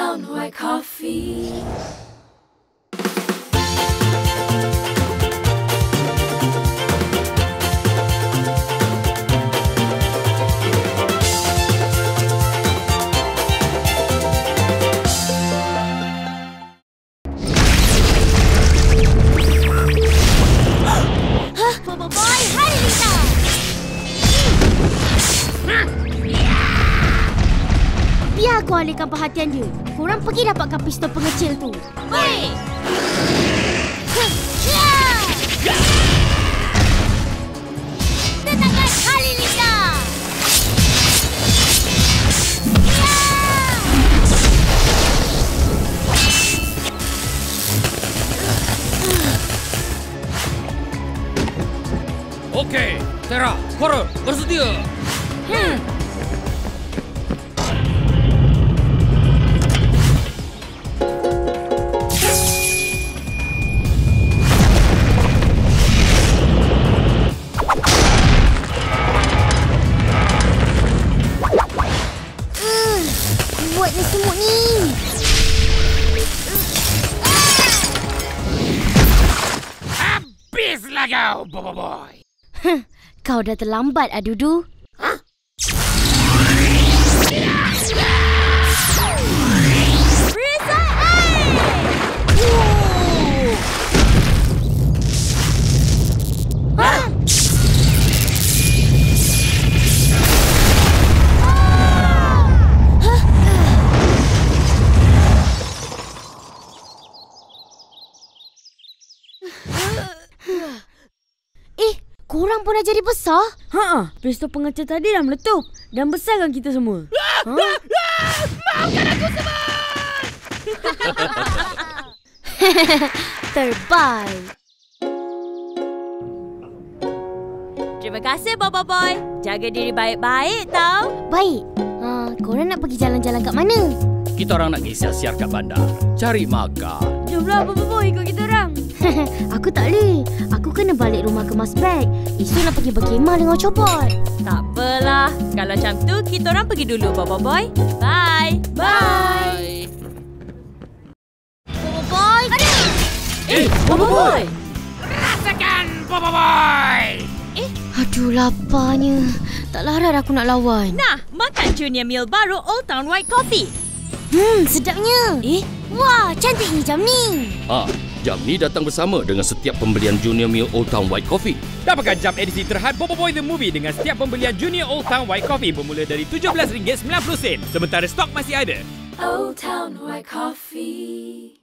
Town White Coffee. Biar aku alihkan perhatian dia. Korang pergi dapatkan pistol pengecil tu. Baik. Tenangkan Halilinda. Okey, Tera, Coral, bersedia. Kuatnya semut ni. Habislah kau, Bobo Boy. Kau dah terlambat, Adudu. Korang pun dah jadi besar? Pistol pengecil tadi dah meletup dan besarkan kita semua. Maafkan aku semua! Terbaik. Terima kasih, Bobo Boy. Jaga diri baik-baik tau. Baik. Korang nak pergi jalan-jalan kat mana? Kita orang nak pergi siar-siar kat bandar. Cari makan. Jomlah, Bobo Boy, ikut kita orang. Aku tak boleh. Aku kena balik rumah kemas beg. Esok nak pergi berkemah dengan Copot. Tak apalah. Kalau macam tu, kita orang pergi dulu, Bobo Boy. Bye. Bye. Bobo Boy. Bobo Boy. Rasakan, Bobo Boy! Aduh, laparnya. Tak larat aku nak lawan. Nah, makan Junior Meal baru Old Town White Coffee. Sedapnya. Wah, cantiknya jam ni. Jam ni datang bersama dengan setiap pembelian Junior Meal Old Town White Coffee. Dapatkan jam edisi terhad Bobo Boy The Movie dengan setiap pembelian Junior Old Town White Coffee bermula dari RM17.90. Sementara stok masih ada. Old Town White Coffee.